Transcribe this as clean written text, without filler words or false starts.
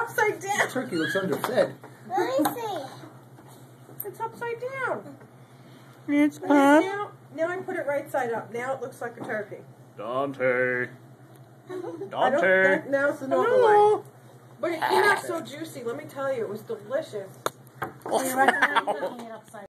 upside down. The turkey looks underfed. Let me see. It's upside down. It's And Pop. then now I put it right side up. Now it looks like a turkey. Dante. I Dante. don't, now it's the normal way. But it came out so juicy. Let me tell you, it was delicious. So you're recommending cooking it upside